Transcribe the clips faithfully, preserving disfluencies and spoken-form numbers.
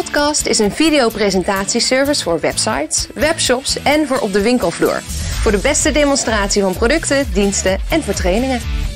Spotcast is een videopresentatieservice voor websites, webshops en voor op de winkelvloer. Voor de beste demonstratie van producten, diensten en voor trainingen.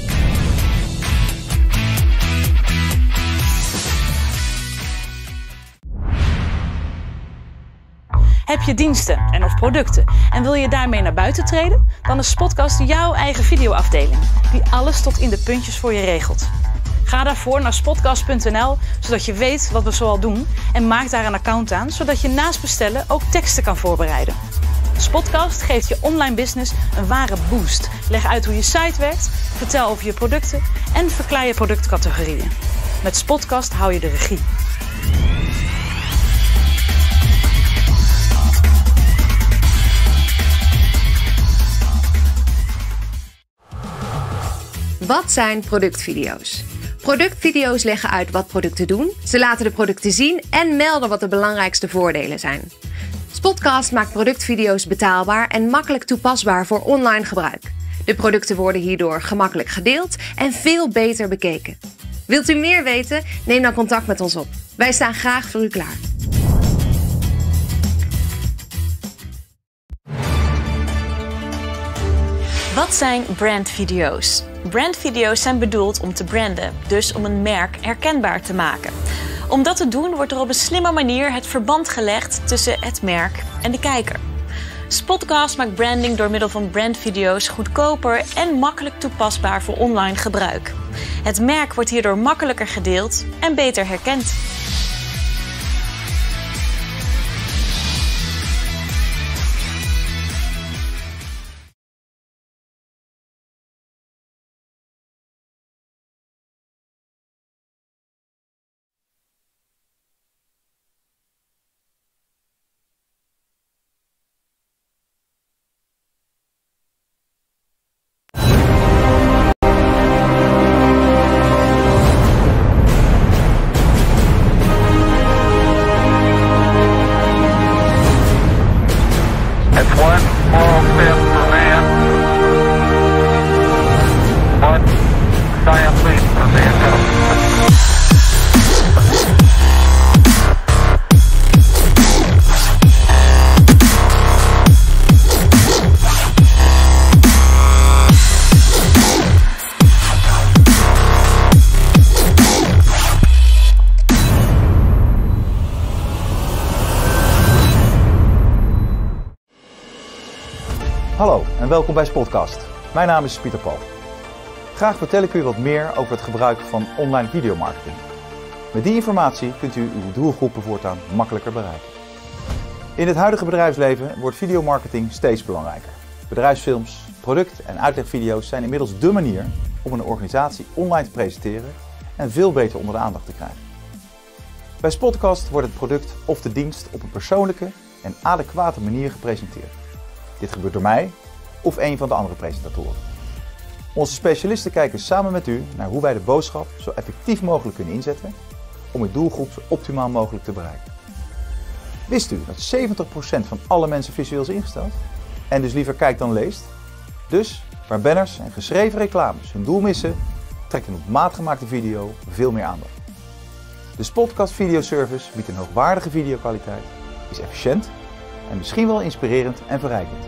Heb je diensten en of producten en wil je daarmee naar buiten treden? Dan is Spotcast jouw eigen videoafdeling, die alles tot in de puntjes voor je regelt. Ga daarvoor naar spotcast punt n l, zodat je weet wat we zoal doen en maak daar een account aan, zodat je naast bestellen ook teksten kan voorbereiden. Spotcast geeft je online business een ware boost. Leg uit hoe je site werkt, vertel over je producten en verklaar je productcategorieën. Met Spotcast hou je de regie. Wat zijn productvideo's? Productvideo's leggen uit wat producten doen, ze laten de producten zien en melden wat de belangrijkste voordelen zijn. Spotcast maakt productvideo's betaalbaar en makkelijk toepasbaar voor online gebruik. De producten worden hierdoor gemakkelijk gedeeld en veel beter bekeken. Wilt u meer weten? Neem dan contact met ons op. Wij staan graag voor u klaar. Wat zijn brandvideo's? Brandvideo's zijn bedoeld om te branden, dus om een merk herkenbaar te maken. Om dat te doen wordt er op een slimme manier het verband gelegd tussen het merk en de kijker. Spotcast maakt branding door middel van brandvideo's goedkoper en makkelijk toepasbaar voor online gebruik. Het merk wordt hierdoor makkelijker gedeeld en beter herkend. Hallo en welkom bij Spotcast. Mijn naam is Pieter Paul. Graag vertel ik u wat meer over het gebruik van online videomarketing. Met die informatie kunt u uw doelgroepen voortaan makkelijker bereiken. In het huidige bedrijfsleven wordt videomarketing steeds belangrijker. Bedrijfsfilms, product- en uitlegvideo's zijn inmiddels dé manier om een organisatie online te presenteren en veel beter onder de aandacht te krijgen. Bij Spotcast wordt het product of de dienst op een persoonlijke en adequate manier gepresenteerd. Dit gebeurt door mij of een van de andere presentatoren. Onze specialisten kijken samen met u naar hoe wij de boodschap zo effectief mogelijk kunnen inzetten om uw doelgroep zo optimaal mogelijk te bereiken. Wist u dat zeventig procent van alle mensen visueel is ingesteld en dus liever kijkt dan leest? Dus waar banners en geschreven reclames hun doel missen, trekt een op maat gemaakte video veel meer aandacht. De Spotcast videoservice biedt een hoogwaardige videokwaliteit, is efficiënt en misschien wel inspirerend en verrijkend.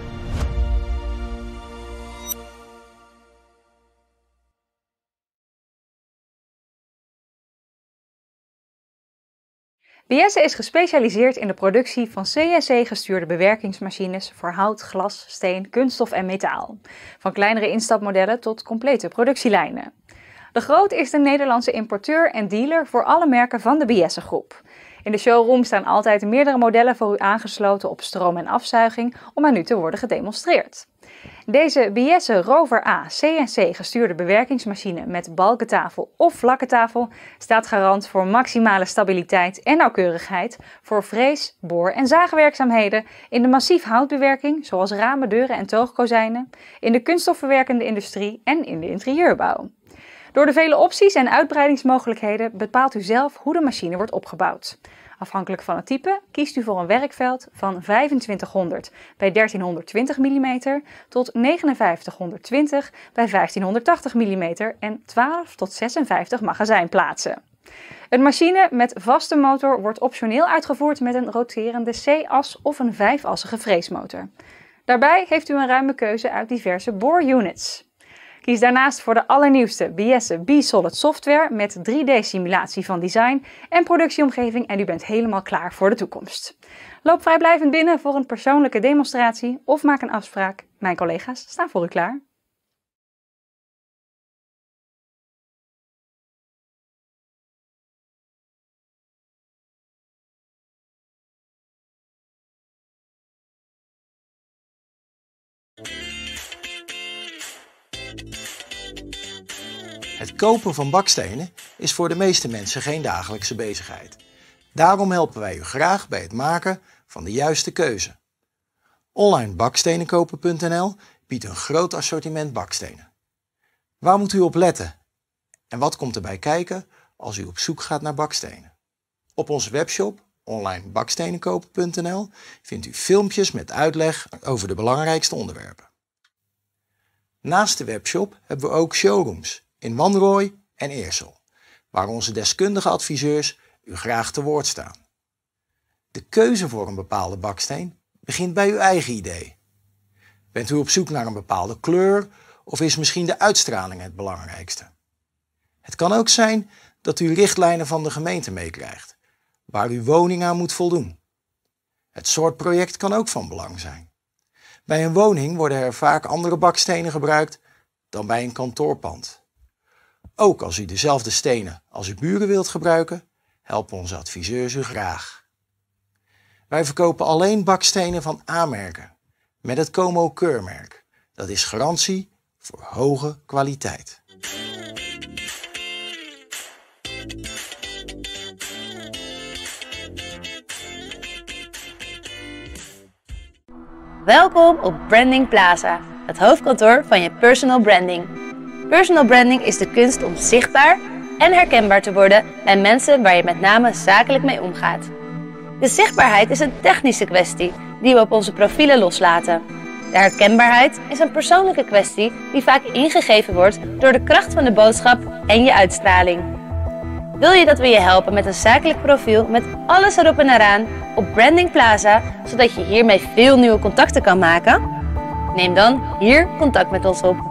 B S E is gespecialiseerd in de productie van C N C-gestuurde bewerkingsmachines voor hout, glas, steen, kunststof en metaal. Van kleinere instapmodellen tot complete productielijnen. De Groot is de Nederlandse importeur en dealer voor alle merken van de B S E-groep. In de showroom staan altijd meerdere modellen voor u aangesloten op stroom en afzuiging om aan u te worden gedemonstreerd. Deze B S E Rover A C N C gestuurde bewerkingsmachine met balkentafel of vlakke tafel staat garant voor maximale stabiliteit en nauwkeurigheid voor frees-, boor- en zaagwerkzaamheden in de massief houtbewerking zoals ramen, deuren en toogkozijnen, in de kunststofverwerkende industrie en in de interieurbouw. Door de vele opties en uitbreidingsmogelijkheden bepaalt u zelf hoe de machine wordt opgebouwd. Afhankelijk van het type kiest u voor een werkveld van vijfentwintighonderd bij dertienhonderdtwintig millimeter tot negenenvijftighonderdtwintig bij vijftienhonderdtachtig millimeter en twaalf tot zesenvijftig magazijnplaatsen. Een machine met vaste motor wordt optioneel uitgevoerd met een roterende C-as of een vijfassige freesmotor. Daarbij heeft u een ruime keuze uit diverse boorunits. Kies daarnaast voor de allernieuwste Biesse B-Solid software met drie D simulatie van design en productieomgeving en u bent helemaal klaar voor de toekomst. Loop vrijblijvend binnen voor een persoonlijke demonstratie of maak een afspraak. Mijn collega's staan voor u klaar. Het kopen van bakstenen is voor de meeste mensen geen dagelijkse bezigheid. Daarom helpen wij u graag bij het maken van de juiste keuze. online bakstenenkopen punt n l biedt een groot assortiment bakstenen. Waar moet u op letten? En wat komt erbij kijken als u op zoek gaat naar bakstenen? Op onze webshop online bakstenenkopen punt n l vindt u filmpjes met uitleg over de belangrijkste onderwerpen. Naast de webshop hebben we ook showrooms in Wanrooy en Eersel, waar onze deskundige adviseurs u graag te woord staan. De keuze voor een bepaalde baksteen begint bij uw eigen idee. Bent u op zoek naar een bepaalde kleur of is misschien de uitstraling het belangrijkste? Het kan ook zijn dat u richtlijnen van de gemeente meekrijgt, waar uw woning aan moet voldoen. Het soort project kan ook van belang zijn. Bij een woning worden er vaak andere bakstenen gebruikt dan bij een kantoorpand. Ook als u dezelfde stenen als uw buren wilt gebruiken, helpen onze adviseurs u graag. Wij verkopen alleen bakstenen van A-merken met het Como-keurmerk. Dat is garantie voor hoge kwaliteit. Welkom op Branding Plaza, het hoofdkantoor van je personal branding. Personal branding is de kunst om zichtbaar en herkenbaar te worden bij mensen waar je met name zakelijk mee omgaat. De zichtbaarheid is een technische kwestie die we op onze profielen loslaten. De herkenbaarheid is een persoonlijke kwestie die vaak ingegeven wordt door de kracht van de boodschap en je uitstraling. Wil je dat we je helpen met een zakelijk profiel met alles erop en eraan op Branding Plaza, zodat je hiermee veel nieuwe contacten kan maken? Neem dan hier contact met ons op.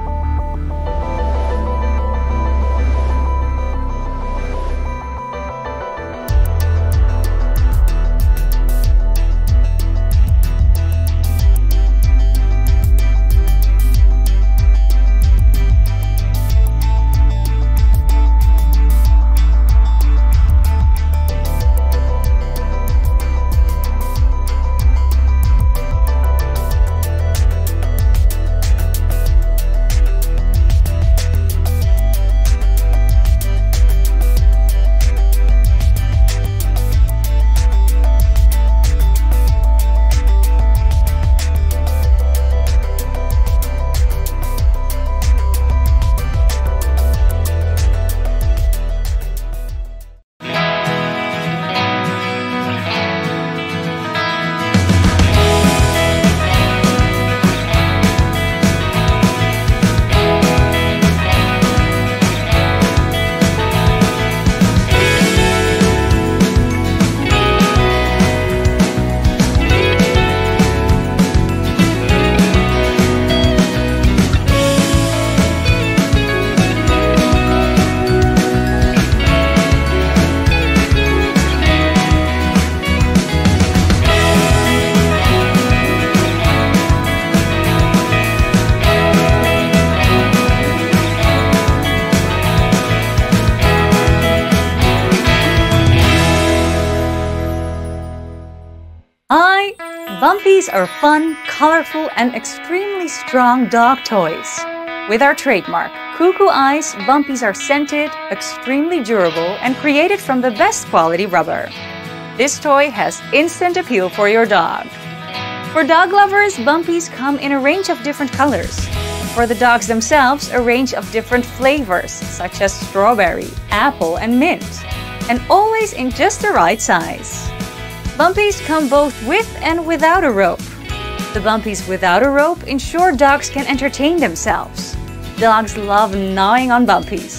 Bumpies are fun, colorful, and extremely strong dog toys. With our trademark, Cuckoo Eyes, Bumpies are scented, extremely durable, and created from the best quality rubber. This toy has instant appeal for your dog. For dog lovers, Bumpies come in a range of different colors. For the dogs themselves, a range of different flavors, such as strawberry, apple, and mint, and always in just the right size. Bumpies come both with and without a rope. The Bumpies without a rope ensure dogs can entertain themselves. Dogs love gnawing on Bumpies.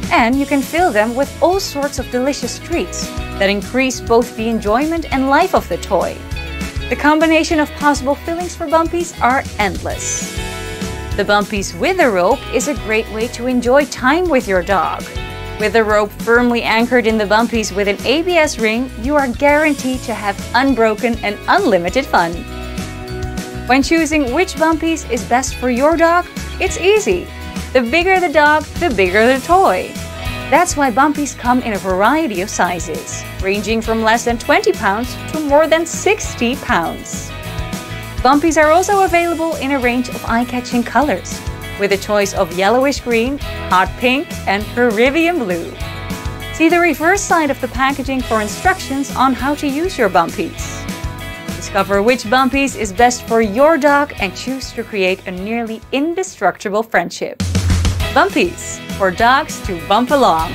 And you can fill them with all sorts of delicious treats that increase both the enjoyment and life of the toy. The combination of possible fillings for Bumpies are endless. The Bumpies with a rope is a great way to enjoy time with your dog. With the rope firmly anchored in the Bumpies with an A B S ring, you are guaranteed to have unbroken and unlimited fun. When choosing which Bumpies is best for your dog, it's easy. The bigger the dog, the bigger the toy. That's why Bumpies come in a variety of sizes, ranging from less than twenty pounds to more than sixty pounds. Bumpies are also available in a range of eye-catching colors, with a choice of yellowish green, hot pink and Caribbean blue. See the reverse side of the packaging for instructions on how to use your Bumpies. Discover which Bumpies is best for your dog and choose to create a nearly indestructible friendship. Bumpies, for dogs to bump along.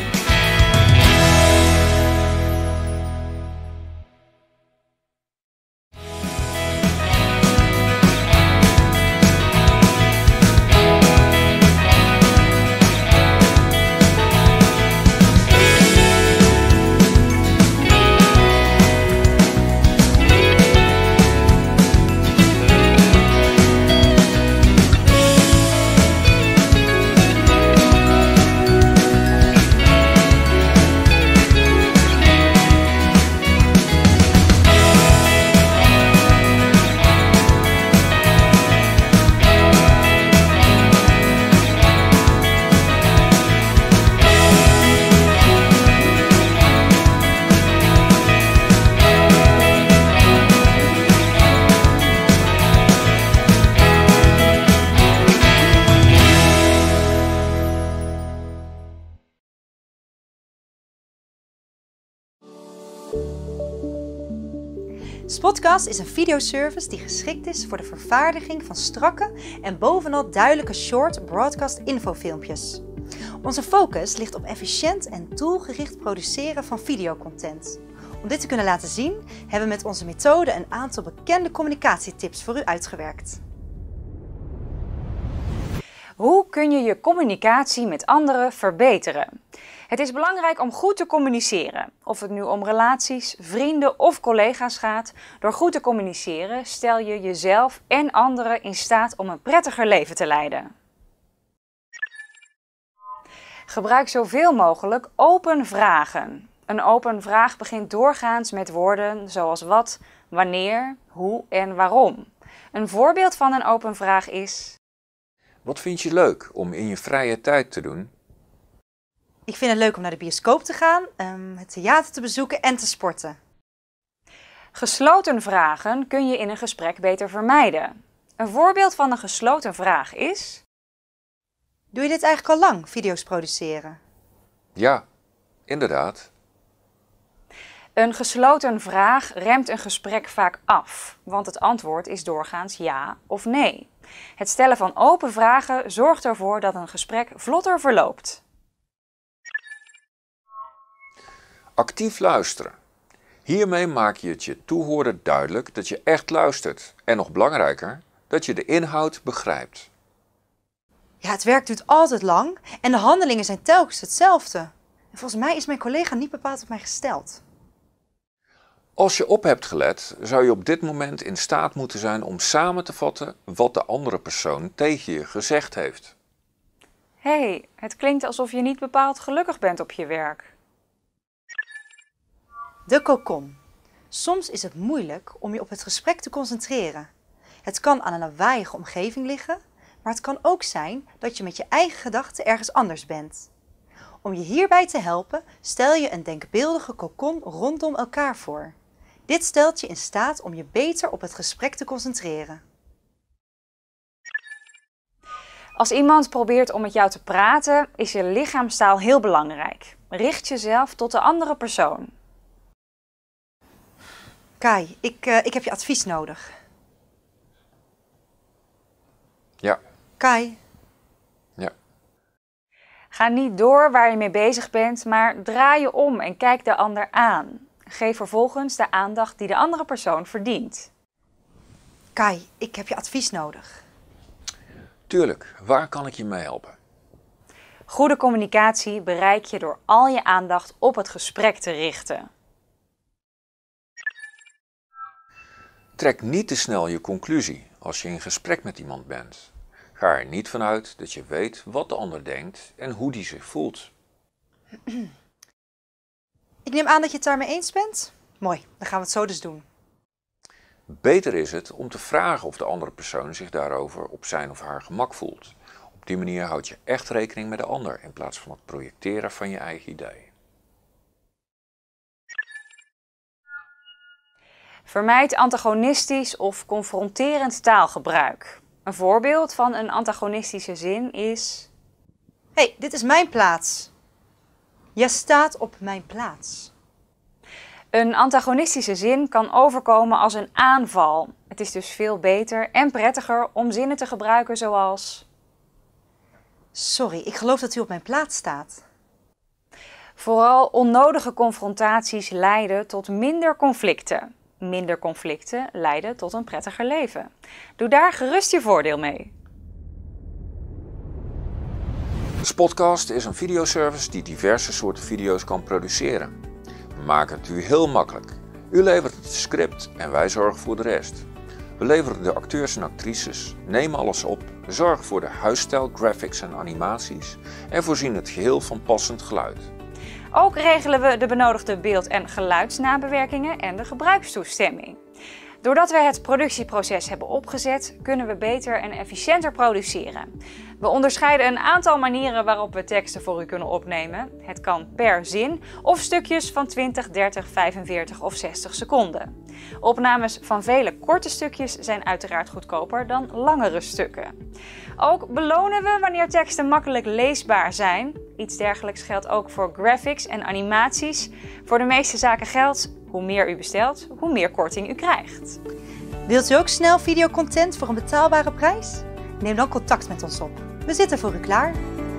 Spotcast is een videoservice die geschikt is voor de vervaardiging van strakke en bovenal duidelijke short broadcast infofilmpjes. Onze focus ligt op efficiënt en doelgericht produceren van videocontent. Om dit te kunnen laten zien, hebben we met onze methode een aantal bekende communicatietips voor u uitgewerkt. Hoe kun je je communicatie met anderen verbeteren? Het is belangrijk om goed te communiceren. Of het nu om relaties, vrienden of collega's gaat. Door goed te communiceren stel je jezelf en anderen in staat om een prettiger leven te leiden. Gebruik zoveel mogelijk open vragen. Een open vraag begint doorgaans met woorden zoals wat, wanneer, hoe en waarom. Een voorbeeld van een open vraag is: wat vind je leuk om in je vrije tijd te doen? Ik vind het leuk om naar de bioscoop te gaan, het theater te bezoeken en te sporten. Gesloten vragen kun je in een gesprek beter vermijden. Een voorbeeld van een gesloten vraag is: doe je dit eigenlijk al lang, video's produceren? Ja, inderdaad. Een gesloten vraag remt een gesprek vaak af, want het antwoord is doorgaans ja of nee. Het stellen van open vragen zorgt ervoor dat een gesprek vlotter verloopt. Actief luisteren. Hiermee maak je het je toehoorder duidelijk dat je echt luistert. En nog belangrijker, dat je de inhoud begrijpt. Ja, het werk duurt altijd lang en de handelingen zijn telkens hetzelfde. En volgens mij is mijn collega niet bepaald op mij gesteld. Als je op hebt gelet, zou je op dit moment in staat moeten zijn om samen te vatten wat de andere persoon tegen je gezegd heeft. Hé, hey, het klinkt alsof je niet bepaald gelukkig bent op je werk. De cocon. Soms is het moeilijk om je op het gesprek te concentreren. Het kan aan een lawaaiige omgeving liggen, maar het kan ook zijn dat je met je eigen gedachten ergens anders bent. Om je hierbij te helpen, stel je een denkbeeldige cocon rondom elkaar voor. Dit stelt je in staat om je beter op het gesprek te concentreren. Als iemand probeert om met jou te praten, is je lichaamstaal heel belangrijk. Richt jezelf tot de andere persoon. Kai, ik, uh, ik heb je advies nodig. Ja. Kai. Ja. Ga niet door waar je mee bezig bent, maar draai je om en kijk de ander aan. Geef vervolgens de aandacht die de andere persoon verdient. Kai, ik heb je advies nodig. Tuurlijk, waar kan ik je mee helpen? Goede communicatie bereik je door al je aandacht op het gesprek te richten. Trek niet te snel je conclusie als je in gesprek met iemand bent. Ga er niet vanuit dat je weet wat de ander denkt en hoe die zich voelt. Ik neem aan dat je het daarmee eens bent? Mooi, dan gaan we het zo dus doen. Beter is het om te vragen of de andere persoon zich daarover op zijn of haar gemak voelt. Op die manier houd je echt rekening met de ander in plaats van het projecteren van je eigen idee. Vermijd antagonistisch of confronterend taalgebruik. Een voorbeeld van een antagonistische zin is: Hé, hey, dit is mijn plaats. Jij staat op mijn plaats. Een antagonistische zin kan overkomen als een aanval. Het is dus veel beter en prettiger om zinnen te gebruiken zoals: Sorry, ik geloof dat u op mijn plaats staat. Vooral onnodige confrontaties leiden tot minder conflicten. Minder conflicten leiden tot een prettiger leven. Doe daar gerust je voordeel mee. Spotcast is een videoservice die diverse soorten video's kan produceren. We maken het u heel makkelijk. U levert het script en wij zorgen voor de rest. We leveren de acteurs en actrices, nemen alles op, zorgen voor de huisstijl, graphics en animaties en voorzien het geheel van passend geluid. Ook regelen we de benodigde beeld- en geluidsnabewerkingen en de gebruikstoestemming. Doordat we het productieproces hebben opgezet, kunnen we beter en efficiënter produceren. We onderscheiden een aantal manieren waarop we teksten voor u kunnen opnemen. Het kan per zin of stukjes van twintig, dertig, vijfenveertig of zestig seconden. Opnames van vele korte stukjes zijn uiteraard goedkoper dan langere stukken. Ook belonen we wanneer teksten makkelijk leesbaar zijn. Iets dergelijks geldt ook voor graphics en animaties. Voor de meeste zaken geldt: hoe meer u bestelt, hoe meer korting u krijgt. Wilt u ook snel videocontent voor een betaalbare prijs? Neem dan contact met ons op. We zitten voor u klaar.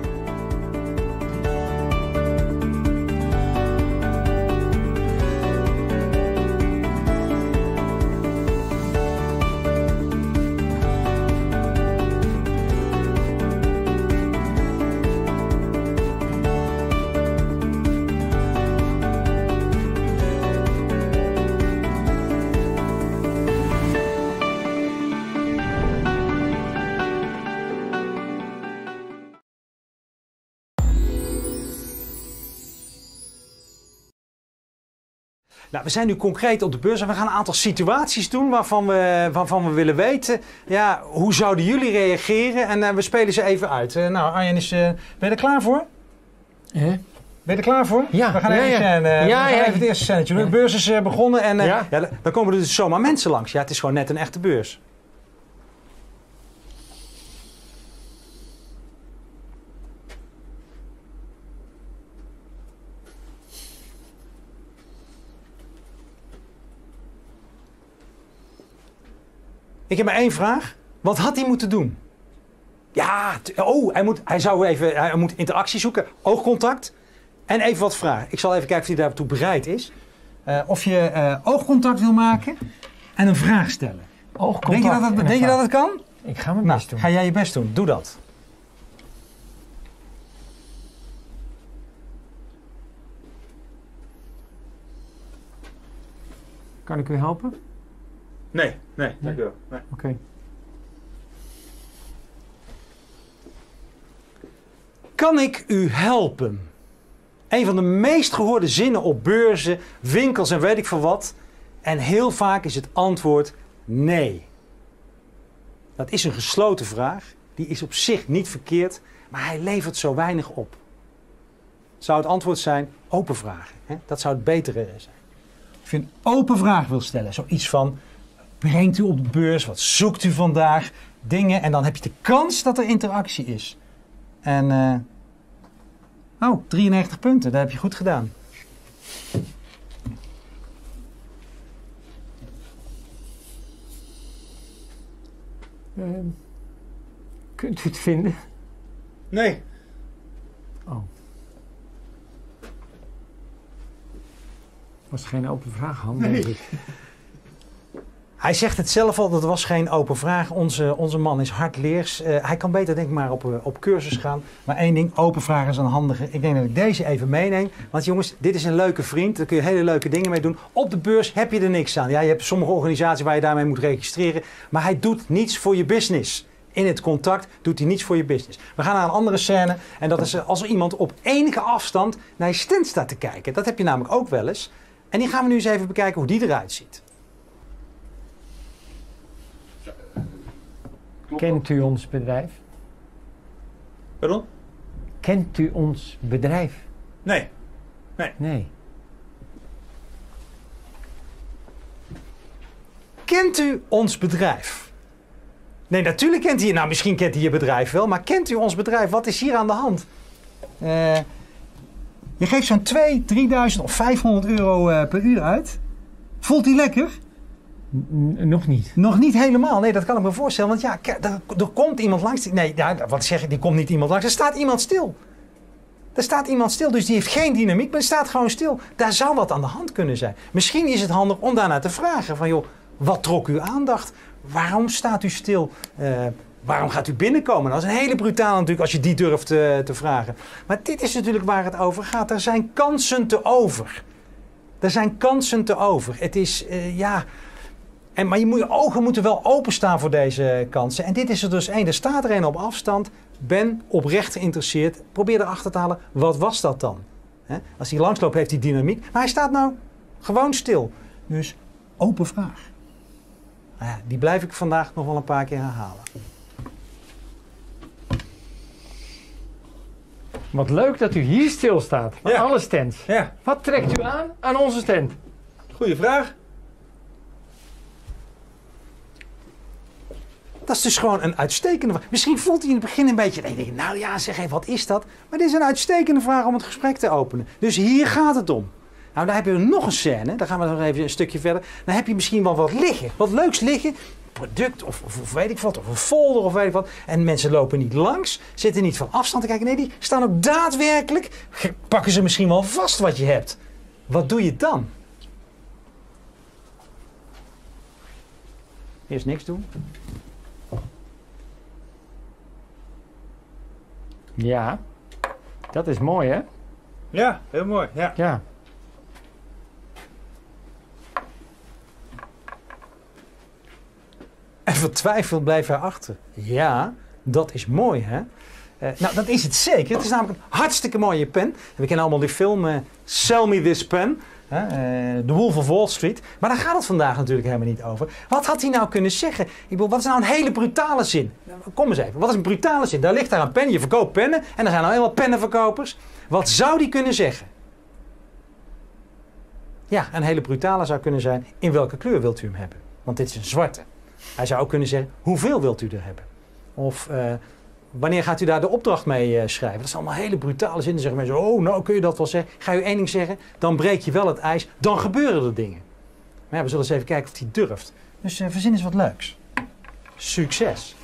Nou, we zijn nu concreet op de beurs en we gaan een aantal situaties doen waarvan we, waarvan we willen weten, ja, hoe zouden jullie reageren? En uh, we spelen ze even uit. Uh, nou, Arjen, is, uh, ben je er klaar voor? Eh? Ben je er klaar voor? Ja. We gaan ja, even, ja. Scène, uh, ja, we gaan ja. even het eerste scènetje doen. De beurs is uh, begonnen en uh, Ja. ja, dan komen er dus zomaar mensen langs. Ja, het is gewoon net een echte beurs. Ik heb maar één vraag. Wat had hij moeten doen? Ja, oh, hij moet, hij zou even, hij moet interactie zoeken, oogcontact en even wat vragen. Ik zal even kijken of hij daartoe bereid is. Uh, of je uh, oogcontact wil maken en een vraag stellen. Oogcontact. Denk je dat het, denk je dat het kan? Ik ga mijn Nou, best doen. ga jij je best doen. Doe dat. Kan ik u helpen? Nee, nee, dank u wel. Nee. Oké. Okay. Kan ik u helpen? Een van de meest gehoorde zinnen op beurzen, winkels en weet ik veel wat. En heel vaak is het antwoord nee. Dat is een gesloten vraag. Die is op zich niet verkeerd, maar hij levert zo weinig op. Zou het antwoord zijn open vragen? Hè? Dat zou het betere zijn. Als je een open vraag wil stellen, zoiets van: brengt u op de beurs, wat zoekt u vandaag, dingen. En dan heb je de kans dat er interactie is. En, uh, oh, drieënnegentig punten, dat heb je goed gedaan. Uh, kunt u het vinden? Nee. Oh. Was geen open vraag, Han, denk ik. Hij zegt het zelf al, dat was geen open vraag. Onze, onze man is hardleers. Uh, hij kan beter denk ik maar op, uh, op cursus gaan. Maar één ding, open vragen is een handige. Ik denk dat ik deze even meeneem. Want jongens, dit is een leuke vriend. Daar kun je hele leuke dingen mee doen. Op de beurs heb je er niks aan. Ja, je hebt sommige organisaties waar je daarmee moet registreren. Maar hij doet niets voor je business. In het contact doet hij niets voor je business. We gaan naar een andere scène. En dat is als er iemand op enige afstand naar je stand staat te kijken. Dat heb je namelijk ook wel eens. En die gaan we nu eens even bekijken hoe die eruit ziet. Kent u ons bedrijf? Pardon? Kent u ons bedrijf? Nee. Nee. Nee. Kent u ons bedrijf? Nee, natuurlijk kent hij, nou misschien kent hij je bedrijf wel, maar kent u ons bedrijf? Wat is hier aan de hand? Uh, je geeft zo'n tweeduizend, drieduizend of vijfhonderd euro uh, per uur uit. Voelt hij lekker? N- nog niet. Nog niet helemaal. Nee, dat kan ik me voorstellen. Want ja, er, er komt iemand langs. Nee, ja, wat zeg ik? Die komt niet iemand langs. Er staat iemand stil. Er staat iemand stil, dus die heeft geen dynamiek, maar die staat gewoon stil. Daar zou wat aan de hand kunnen zijn. Misschien is het handig om daarnaar te vragen. Van joh, wat trok uw aandacht? Waarom staat u stil? Uh, waarom gaat u binnenkomen? Dat is een hele brutale natuurlijk als je die durft uh, te vragen. Maar dit is natuurlijk waar het over gaat. Er zijn kansen te over. Er zijn kansen te over. Het is, uh, ja... En, maar je, moet, je ogen moeten wel openstaan voor deze kansen. En dit is er dus één. Er staat er één op afstand. Ben oprecht geïnteresseerd. Probeer erachter te halen. Wat was dat dan? He? Als hij langsloopt heeft hij dynamiek. Maar hij staat nou gewoon stil. Dus open vraag. Nou ja, die blijf ik vandaag nog wel een paar keer herhalen. Wat leuk dat u hier stilstaat. Aan ja. alle stands. Ja. Wat trekt u aan aan onze stand? Goeie vraag. Dat is dus gewoon een uitstekende vraag. Misschien voelt hij in het begin een beetje... Dan denk je, nou ja, zeg even, wat is dat? Maar dit is een uitstekende vraag om het gesprek te openen. Dus hier gaat het om. Nou, dan heb je nog een scène. Dan gaan we nog even een stukje verder. Dan heb je misschien wel wat liggen. Wat leuks liggen. Product of, of, of weet ik wat. Of een folder of weet ik wat. En mensen lopen niet langs. Zitten niet van afstand te kijken. Nee, die staan ook daadwerkelijk. Pakken ze misschien wel vast wat je hebt. Wat doe je dan? Eerst niks doen. Ja, dat is mooi hè? Ja, heel mooi. Ja. Ja. En vertwijfeld blijf hij achter. Ja, dat is mooi hè? Uh, nou, dat is het zeker. Het is namelijk een hartstikke mooie pen. We kennen allemaal die film uh, Sell Me This Pen. Uh, The Wolf of Wall Street. Maar daar gaat het vandaag natuurlijk helemaal niet over. Wat had hij nou kunnen zeggen? Ik bedoel, wat is nou een hele brutale zin? Kom eens even. Wat is een brutale zin? Daar ligt daar een pen. Je verkoopt pennen. En er zijn nou helemaal pennenverkopers. Wat zou die kunnen zeggen? Ja, een hele brutale zou kunnen zijn. In welke kleur wilt u hem hebben? Want dit is een zwarte. Hij zou ook kunnen zeggen, hoeveel wilt u er hebben? Of uh, wanneer gaat u daar de opdracht mee uh, schrijven? Dat zijn allemaal hele brutale zinnen. Dan zeggen mensen, oh nou kun je dat wel zeggen. Ga je één ding zeggen, dan breek je wel het ijs. Dan gebeuren er dingen. Maar ja, we zullen eens even kijken of hij durft. Dus uh, verzin eens wat leuks. Succes!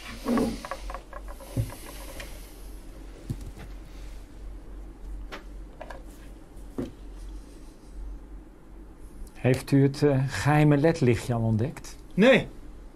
Heeft u het uh, geheime ledlichtje al ontdekt? Nee.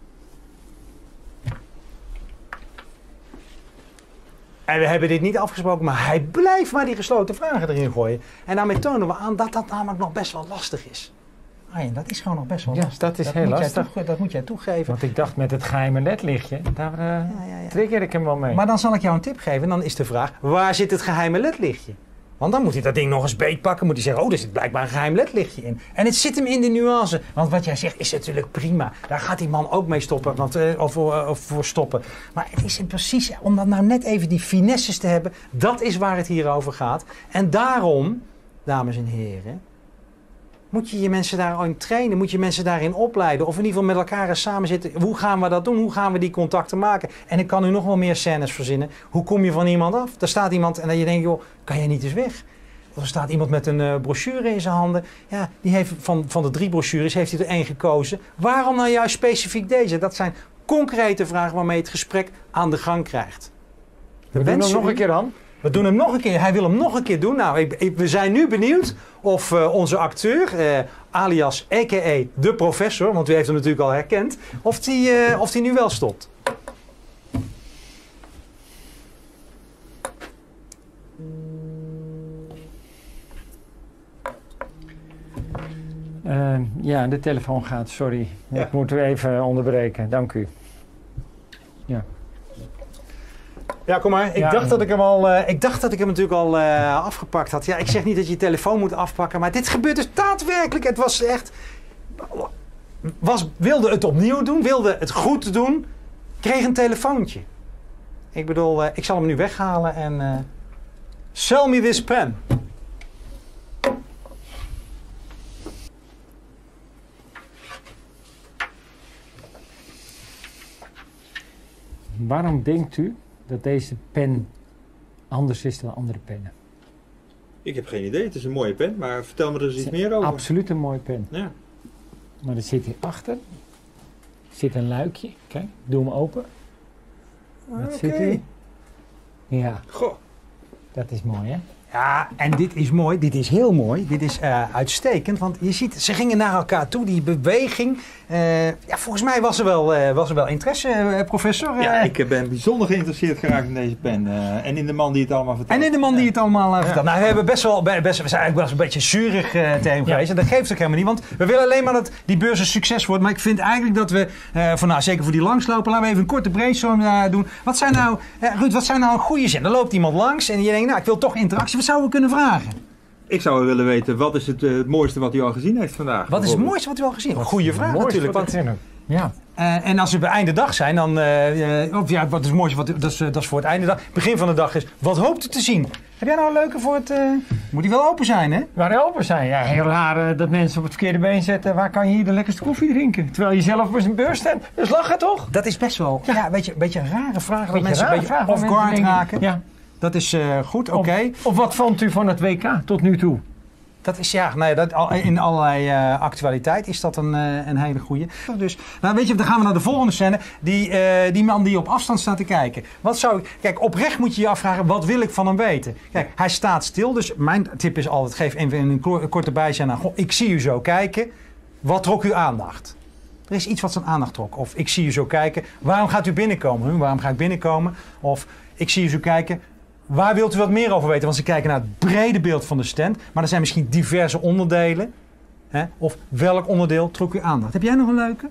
En we hebben dit niet afgesproken, maar hij blijft maar die gesloten vragen erin gooien. En daarmee tonen we aan dat dat namelijk nog best wel lastig is. Arjen, dat is gewoon nog best wel ja, lastig. dat is dat heel moet lastig. Jij toe, dat moet jij toegeven. Want ik dacht met het geheime ledlichtje, daar uh, ja, ja, ja. trigger ik hem wel mee. Maar dan zal ik jou een tip geven. Dan is de vraag, waar zit het geheime ledlichtje? Want dan moet hij dat ding nog eens beetpakken. Moet hij zeggen, oh, er zit blijkbaar een geheim ledlichtje in. En het zit hem in de nuance. Want wat jij zegt is natuurlijk prima. Daar gaat die man ook mee stoppen. Want, uh, of, uh, of voor stoppen. Maar het is precies, om dan nou net even die finesses te hebben. Dat is waar het hier over gaat. En daarom, dames en heren, moet je je mensen daarin trainen. Moet je mensen daarin opleiden. Of in ieder geval met elkaar eens samen zitten. Hoe gaan we dat doen? Hoe gaan we die contacten maken? En ik kan nu nog wel meer scènes verzinnen. Hoe kom je van iemand af? Er staat iemand en dan je denkt, joh, kan jij niet eens weg? Of er staat iemand met een uh, brochure in zijn handen. Ja, die heeft van, van de drie brochures heeft hij er één gekozen. Waarom nou juist specifiek deze? Dat zijn concrete vragen waarmee je het gesprek aan de gang krijgt. We doen dat nog een keer dan. We doen hem nog een keer. Hij wil hem nog een keer doen. Nou, ik, ik, we zijn nu benieuwd of uh, onze acteur, uh, alias a k a de professor, want u heeft hem natuurlijk al herkend, of die, uh, of die nu wel stopt. Uh, ja, de telefoon gaat, sorry. Ja. Ik moet u even onderbreken, dank u. Ja. Ja, kom maar. Ik, Ja. dacht dat ik, hem al, uh, ik dacht dat ik hem natuurlijk al uh, afgepakt had. Ja, ik zeg niet dat je je telefoon moet afpakken, maar dit gebeurt dus daadwerkelijk. Het was echt... Was, wilde het opnieuw doen, wilde het goed doen, kreeg een telefoontje. Ik bedoel, uh, ik zal hem nu weghalen en... Uh, sell me this pen. Waarom denkt u dat deze pen anders is dan andere pennen? Ik heb geen idee, het is een mooie pen, maar vertel me er eens iets Het meer over. Absoluut een mooie pen. Ja. Maar er zit hierachter zit een luikje. Kijk, doe hem open. Wat Oké. zit hier? Ja, Goh. dat is mooi hè? Ja, en dit is mooi. Dit is heel mooi. Dit is uh, uitstekend. Want je ziet, ze gingen naar elkaar toe. Die beweging. Uh, ja, volgens mij was er wel, uh, was er wel interesse, uh, professor. Uh, Ja, ik ben bijzonder geïnteresseerd geraakt in deze pen. Uh, en in de man die het allemaal vertelt. En in de man die het allemaal uh, vertelt. Ja. Nou, we hebben best wel, best, we zijn eigenlijk wel eens een beetje zurig uh, tegen hem geweest. En dat geeft ook helemaal niet. Want we willen alleen maar dat die beurs een succes wordt. Maar ik vind eigenlijk dat we, uh, voor, nou, zeker voor die langslopen, laten we even een korte brainstorm uh, doen. Wat zijn nou, uh, Ruud, wat zijn nou een goede zin? Er loopt iemand langs en je denkt, nou, ik wil toch interactie. Wat zouden we kunnen vragen? Ik zou willen weten, wat is het, uh, het mooiste wat u al gezien heeft vandaag? Wat is het mooiste wat u al gezien heeft? Een goede vraag natuurlijk. Want, Ja. uh, en als we bij einde dag zijn, dan... Uh, uh, of ja, wat is het mooiste? Wat, dat, is, uh, dat is voor het einde dag. Begin van de dag is, wat hoopt u te zien? Heb jij nou een leuke voor het... Uh, moet die wel open zijn, hè? Waar open zijn. Ja, heel raar uh, dat mensen op het verkeerde been zetten. Waar kan je hier de lekkerste koffie drinken? Terwijl je zelf op een beurs staat. Dus lachen toch? Dat is best wel... Ja, ja een beetje, beetje een rare vraag. Dat Beetje mensen rare een beetje vraag, waar off-guard mensen denken- raken. Ja. Dat is uh, goed, oké. Of, of wat vond u van het W K tot nu toe? Dat is ja, nee, dat, al- in allerlei uh, actualiteit is dat een, uh, een hele goeie. Dus, nou weet je, dan gaan we naar de volgende scène. Die, uh, die man die op afstand staat te kijken. Wat zou ik, kijk, oprecht moet je je afvragen, wat wil ik van hem weten? Kijk, hij staat stil, dus mijn tip is altijd, geef even een ko- korte bijzin aan. Goh, ik zie u zo kijken. Wat trok uw aandacht? Er is iets wat zijn aandacht trok. Of ik zie u zo kijken. Waarom gaat u binnenkomen? Hm, waarom ga ik binnenkomen? Of ik zie u zo kijken. Waar wilt u wat meer over weten? Want ze kijken naar het brede beeld van de stand. Maar er zijn misschien diverse onderdelen. Hè? Of welk onderdeel trok uw aandacht? Heb jij nog een leuke?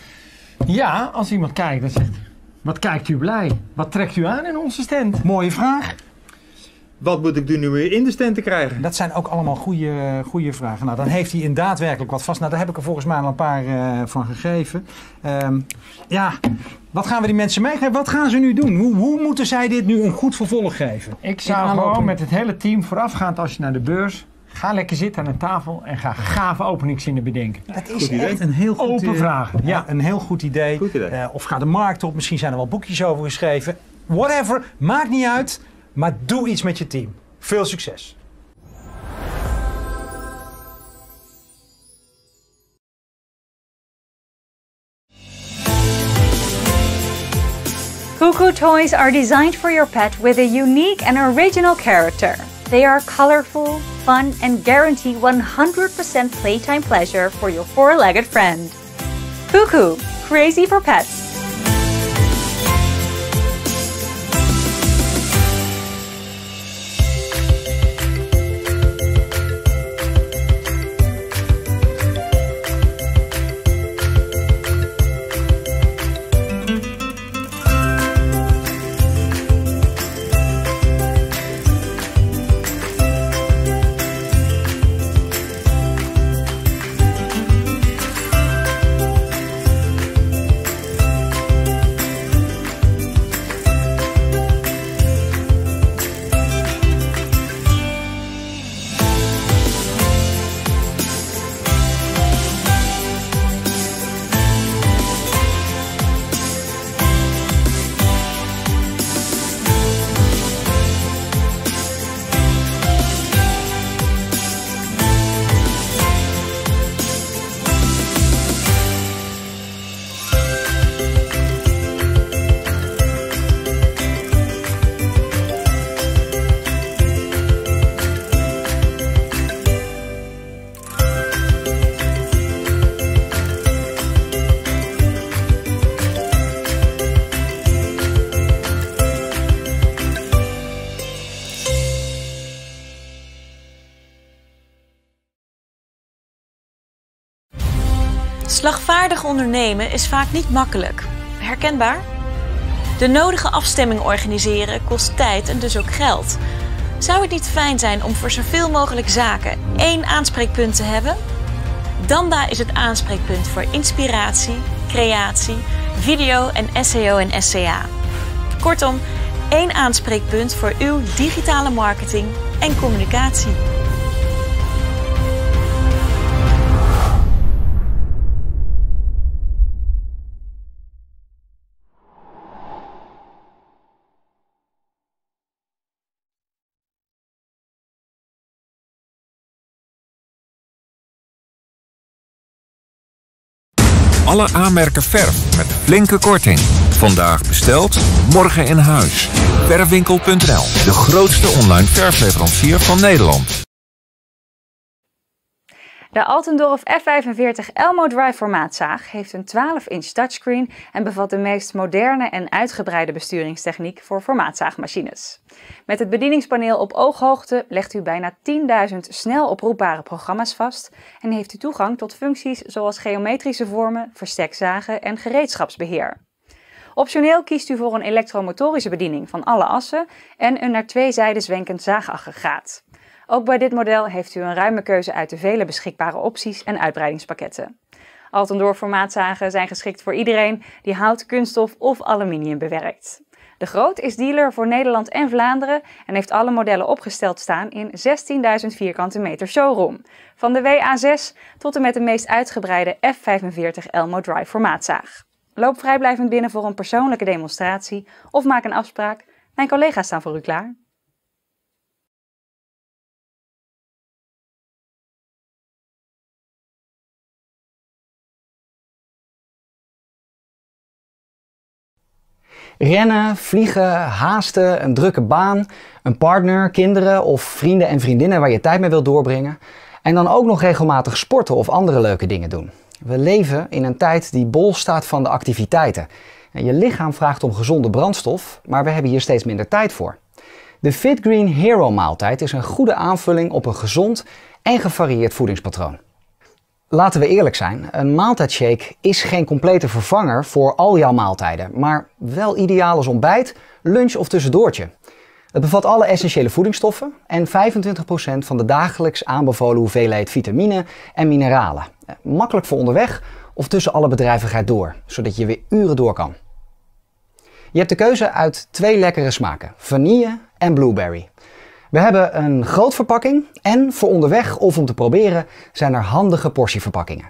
Ja, als iemand kijkt dan zegt... Wat kijkt u blij? Wat trekt u aan in onze stand? Mooie vraag. Wat moet ik doen nu weer in de stand te krijgen? Dat zijn ook allemaal goede, goede vragen. Nou, dan heeft hij in daadwerkelijk wat vast. Nou, daar heb ik er volgens mij al een paar uh, van gegeven. Um, ja, wat gaan we die mensen meegeven? Wat gaan ze nu doen? Hoe, hoe moeten zij dit nu een goed vervolg geven? Ik zou gewoon met het hele team voorafgaand als je naar de beurs... Ga lekker zitten aan een tafel en ga gave openingszinnen bedenken. Dat is echt een heel goed Open uh, vragen. Ja, een heel goed idee. Goed idee. Uh, of ga de markt op. Misschien zijn er wel boekjes over geschreven. Whatever, maakt niet uit. Maar doe iets met je team. Veel succes. Cuckoo toys are designed for your pet with a unique and original character. They are colorful, fun, and guarantee one hundred percent playtime pleasure for your four-legged friend. Cuckoo, crazy for pets. Slagvaardig ondernemen is vaak niet makkelijk. Herkenbaar? De nodige afstemming organiseren kost tijd en dus ook geld. Zou het niet fijn zijn om voor zoveel mogelijk zaken één aanspreekpunt te hebben? Danda is het aanspreekpunt voor inspiratie, creatie, video en S E O en S C A. Kortom, één aanspreekpunt voor uw digitale marketing en communicatie. Alle aanmerken verf met flinke korting. Vandaag besteld, morgen in huis. Verfwinkel punt n l, de grootste online verfleverancier van Nederland. De Altendorf F vijfenveertig Elmo Drive formaatzaag heeft een twaalf inch touchscreen en bevat de meest moderne en uitgebreide besturingstechniek voor formaatzaagmachines. Met het bedieningspaneel op ooghoogte legt u bijna tienduizend snel oproepbare programma's vast en heeft u toegang tot functies zoals geometrische vormen, verstekzagen en gereedschapsbeheer. Optioneel kiest u voor een elektromotorische bediening van alle assen en een naar twee zijden zwenkend zaagaggregaat. Ook bij dit model heeft u een ruime keuze uit de vele beschikbare opties en uitbreidingspakketten. Altendorf formaatzagen zijn geschikt voor iedereen die hout, kunststof of aluminium bewerkt. De Groot is dealer voor Nederland en Vlaanderen en heeft alle modellen opgesteld staan in zestienduizend vierkante meter showroom. Van de W A zes tot en met de meest uitgebreide F vijfenveertig Elmo Drive formaatzaag. Loop vrijblijvend binnen voor een persoonlijke demonstratie of maak een afspraak. Mijn collega's staan voor u klaar. Rennen, vliegen, haasten, een drukke baan, een partner, kinderen of vrienden en vriendinnen waar je tijd mee wilt doorbrengen. En dan ook nog regelmatig sporten of andere leuke dingen doen. We leven in een tijd die bol staat van de activiteiten. En je lichaam vraagt om gezonde brandstof, maar we hebben hier steeds minder tijd voor. De Fit Green Hero maaltijd is een goede aanvulling op een gezond en gevarieerd voedingspatroon. Laten we eerlijk zijn, een maaltijdshake is geen complete vervanger voor al jouw maaltijden, maar wel ideaal als ontbijt, lunch of tussendoortje. Het bevat alle essentiële voedingsstoffen en vijfentwintig procent van de dagelijks aanbevolen hoeveelheid vitamine en mineralen. Makkelijk voor onderweg of tussen alle bedrijvigheid door, zodat je weer uren door kan. Je hebt de keuze uit twee lekkere smaken, vanille en blueberry. We hebben een groot verpakking en voor onderweg of om te proberen zijn er handige portieverpakkingen.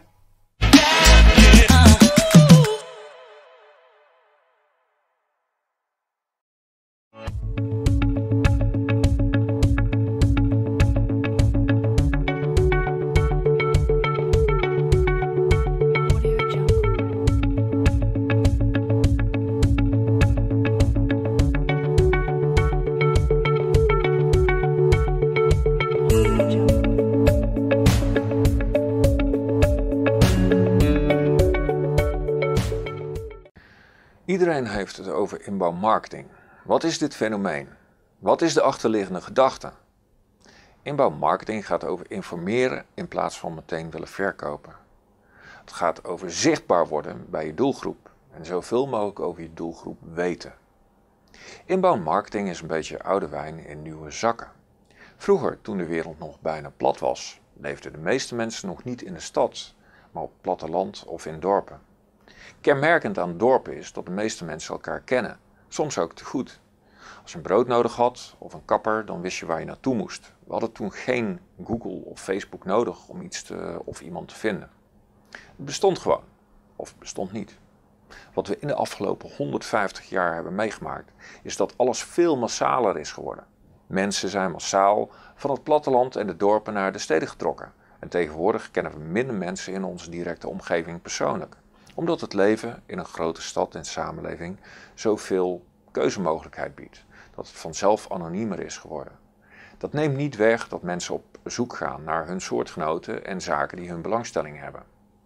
Iedereen heeft het over inbound marketing. Wat is dit fenomeen? Wat is de achterliggende gedachte? Inbound marketing gaat over informeren in plaats van meteen willen verkopen. Het gaat over zichtbaar worden bij je doelgroep en zoveel mogelijk over je doelgroep weten. Inbound marketing is een beetje oude wijn in nieuwe zakken. Vroeger, toen de wereld nog bijna plat was, leefden de meeste mensen nog niet in de stad, maar op het platteland of in dorpen. Kenmerkend aan dorpen is dat de meeste mensen elkaar kennen, soms ook te goed. Als je een brood nodig had of een kapper, dan wist je waar je naartoe moest. We hadden toen geen Google of Facebook nodig om iets te, of iemand te vinden. Het bestond gewoon, of het bestond niet. Wat we in de afgelopen honderdvijftig jaar hebben meegemaakt, is dat alles veel massaler is geworden. Mensen zijn massaal van het platteland en de dorpen naar de steden getrokken. En tegenwoordig kennen we minder mensen in onze directe omgeving persoonlijk. Omdat het leven in een grote stad en samenleving zoveel keuzemogelijkheid biedt. Dat het vanzelf anoniemer is geworden. Dat neemt niet weg dat mensen op zoek gaan naar hun soortgenoten en zaken die hun belangstelling hebben.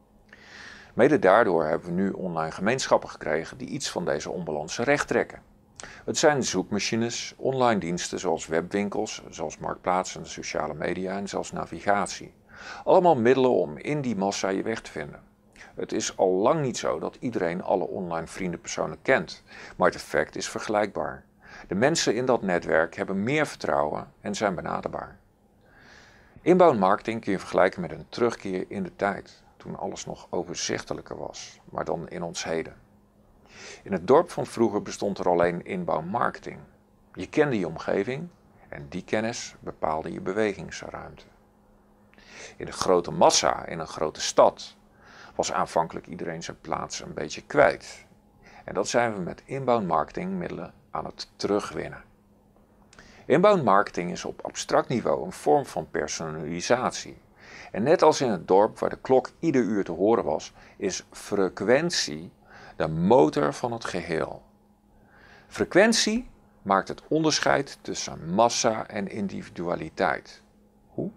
Mede daardoor hebben we nu online gemeenschappen gekregen die iets van deze onbalansen rechttrekken. Het zijn zoekmachines, online diensten zoals webwinkels, zoals marktplaatsen, sociale media en zelfs navigatie. Allemaal middelen om in die massa je weg te vinden. Het is al lang niet zo dat iedereen alle online vrienden persoonlijk kent, maar het effect is vergelijkbaar. De mensen in dat netwerk hebben meer vertrouwen en zijn benaderbaar. Inbound marketing kun je vergelijken met een terugkeer in de tijd, toen alles nog overzichtelijker was, maar dan in ons heden. In het dorp van vroeger bestond er alleen inbound marketing. Je kende je omgeving en die kennis bepaalde je bewegingsruimte. In de grote massa, in een grote stad, was aanvankelijk iedereen zijn plaats een beetje kwijt. En dat zijn we met inbound marketing middelen aan het terugwinnen. Inbound marketing is op abstract niveau een vorm van personalisatie. En net als in het dorp waar de klok ieder uur te horen was, is frequentie de motor van het geheel. Frequentie maakt het onderscheid tussen massa en individualiteit. Hoe?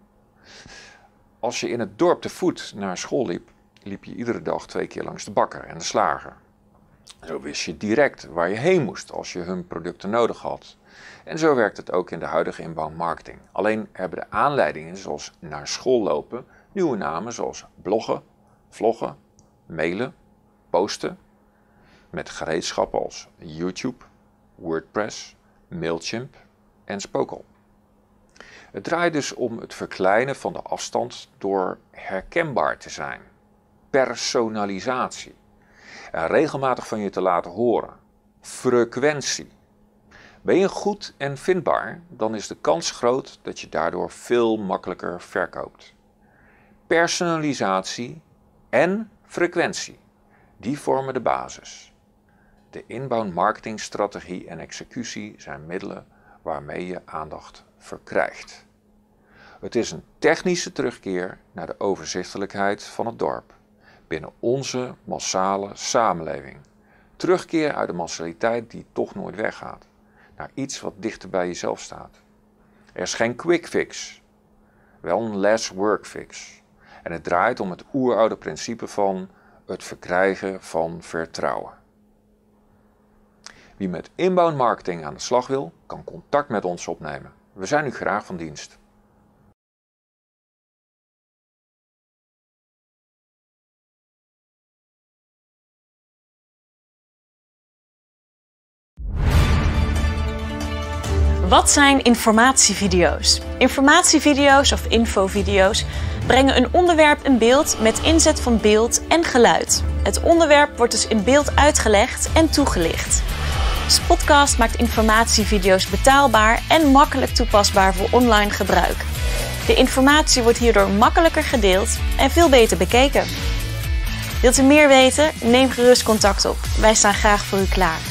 Als je in het dorp te voet naar school liep, liep je iedere dag twee keer langs de bakker en de slager. Zo wist je direct waar je heen moest als je hun producten nodig had. En zo werkt het ook in de huidige inbound marketing. Alleen hebben de aanleidingen zoals naar school lopen nieuwe namen zoals bloggen, vloggen, mailen, posten. Met gereedschappen als YouTube, WordPress, Mailchimp en Spokel. Het draait dus om het verkleinen van de afstand door herkenbaar te zijn. Personalisatie. En regelmatig van je te laten horen. Frequentie. Ben je goed en vindbaar, dan is de kans groot dat je daardoor veel makkelijker verkoopt. Personalisatie en frequentie, die vormen de basis. De inbound marketingstrategie en executie zijn middelen waarmee je aandacht verkrijgt. Het is een technische terugkeer naar de overzichtelijkheid van het dorp binnen onze massale samenleving. Terugkeer uit de massaliteit die toch nooit weggaat, naar iets wat dichter bij jezelf staat. Er is geen quick fix, wel een less work fix. En het draait om het oeroude principe van het verkrijgen van vertrouwen. Wie met inbound marketing aan de slag wil, kan contact met ons opnemen. We zijn u graag van dienst. Wat zijn informatievideo's? Informatievideo's of infovideo's brengen een onderwerp in beeld met inzet van beeld en geluid. Het onderwerp wordt dus in beeld uitgelegd en toegelicht. Spotcast maakt informatievideo's betaalbaar en makkelijk toepasbaar voor online gebruik. De informatie wordt hierdoor makkelijker gedeeld en veel beter bekeken. Wilt u meer weten? Neem gerust contact op. Wij staan graag voor u klaar.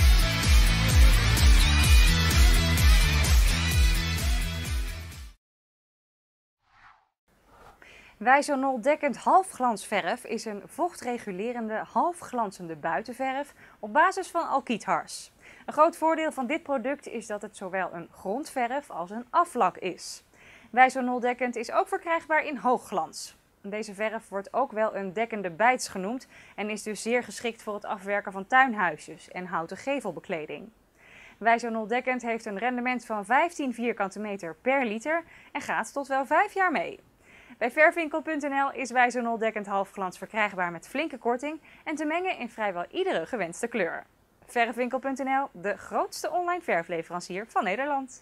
Wijzonol dekkend halfglansverf is een vochtregulerende halfglanzende buitenverf op basis van alkithars. Een groot voordeel van dit product is dat het zowel een grondverf als een aflak is. Wijzonol dekkend is ook verkrijgbaar in hoogglans. Deze verf wordt ook wel een dekkende bijts genoemd en is dus zeer geschikt voor het afwerken van tuinhuisjes en houten gevelbekleding. Wijzonol dekkend heeft een rendement van vijftien vierkante meter per liter en gaat tot wel vijf jaar mee. Bij verfwinkel punt n l is Wijzonol dekkend halfglans verkrijgbaar met flinke korting en te mengen in vrijwel iedere gewenste kleur. verfwinkel punt n l, de grootste online verfleverancier van Nederland.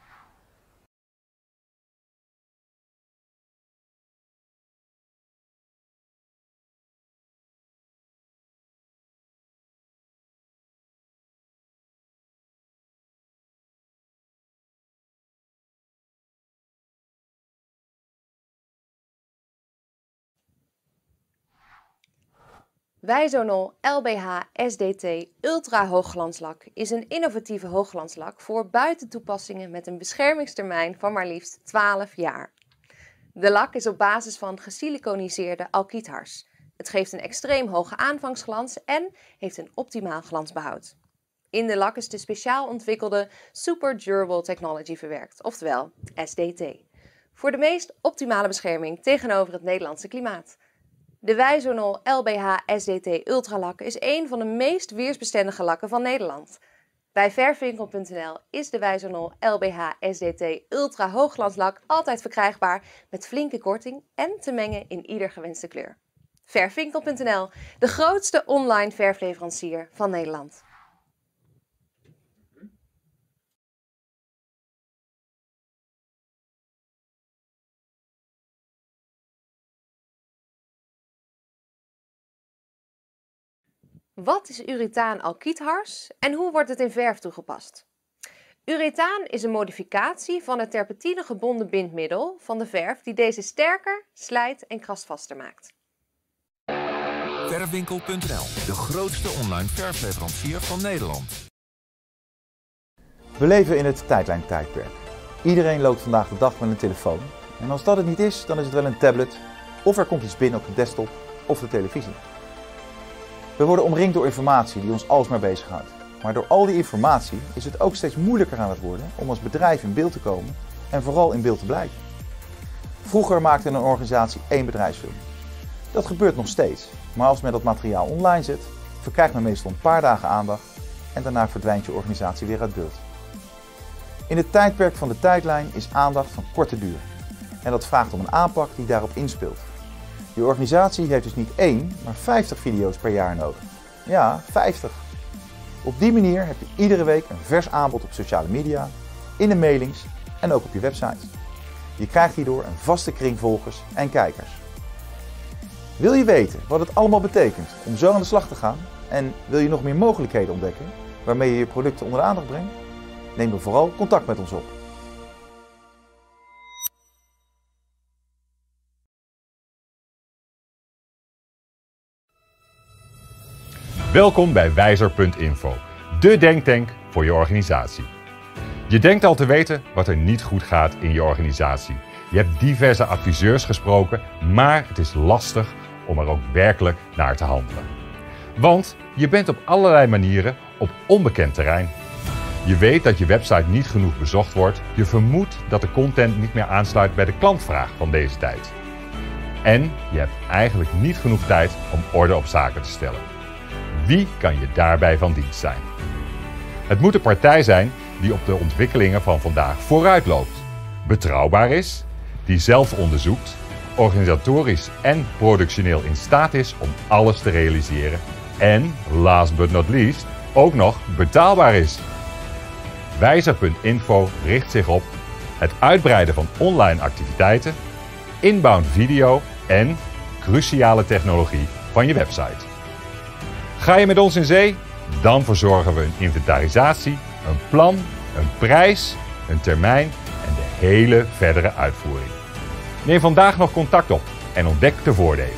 Wijzonol L B H S D T Ultra Hoogglanslak is een innovatieve hoogglanslak voor buitentoepassingen met een beschermingstermijn van maar liefst twaalf jaar. De lak is op basis van gesiliconiseerde alkithars. Het geeft een extreem hoge aanvangsglans en heeft een optimaal glansbehoud. In de lak is de speciaal ontwikkelde Super Durable Technology verwerkt, oftewel S D T, voor de meest optimale bescherming tegenover het Nederlandse klimaat. De Wijzonol L B H S D T Ultralak is een van de meest weersbestendige lakken van Nederland. Bij verfwinkel punt n l is de Wijzonol L B H S D T Ultra Hoogglanslak altijd verkrijgbaar met flinke korting en te mengen in ieder gewenste kleur. Verfwinkel punt n l, de grootste online verfleverancier van Nederland. Wat is urethaan-alkydhars en hoe wordt het in verf toegepast? Urethaan is een modificatie van het terpentine gebonden bindmiddel van de verf die deze sterker, slijt en krasvaster maakt. Verfwinkel punt n l, de grootste online verfleverancier van Nederland. We leven in het tijdlijntijdperk. Iedereen loopt vandaag de dag met een telefoon. En als dat het niet is, dan is het wel een tablet of er komt iets binnen op de desktop of de televisie. We worden omringd door informatie die ons alsmaar bezighoudt. Maar door al die informatie is het ook steeds moeilijker aan het worden om als bedrijf in beeld te komen en vooral in beeld te blijven. Vroeger maakte een organisatie één bedrijfsfilm. Dat gebeurt nog steeds, maar als men dat materiaal online zet, verkrijgt men meestal een paar dagen aandacht en daarna verdwijnt je organisatie weer uit beeld. In het tijdperk van de tijdlijn is aandacht van korte duur. En dat vraagt om een aanpak die daarop inspeelt. Je organisatie heeft dus niet één, maar vijftig video's per jaar nodig. Ja, vijftig. Op die manier heb je iedere week een vers aanbod op sociale media, in de mailings en ook op je website. Je krijgt hierdoor een vaste kring volgers en kijkers. Wil je weten wat het allemaal betekent om zo aan de slag te gaan en wil je nog meer mogelijkheden ontdekken waarmee je je producten onder de aandacht brengt? Neem dan vooral contact met ons op. Welkom bij wijzer punt info, de denktank voor je organisatie. Je denkt al te weten wat er niet goed gaat in je organisatie. Je hebt diverse adviseurs gesproken, maar het is lastig om er ook werkelijk naar te handelen. Want je bent op allerlei manieren op onbekend terrein. Je weet dat je website niet genoeg bezocht wordt. Je vermoedt dat de content niet meer aansluit bij de klantvraag van deze tijd. En je hebt eigenlijk niet genoeg tijd om orde op zaken te stellen. Wie kan je daarbij van dienst zijn? Het moet een partij zijn die op de ontwikkelingen van vandaag vooruit loopt, betrouwbaar is, die zelf onderzoekt, organisatorisch en productioneel in staat is om alles te realiseren en, last but not least, ook nog betaalbaar is. wijzer punt info richt zich op het uitbreiden van online activiteiten, inbound video en cruciale technologie van je website. Ga je met ons in zee? Dan verzorgen we een inventarisatie, een plan, een prijs, een termijn en de hele verdere uitvoering. Neem vandaag nog contact op en ontdek de voordelen.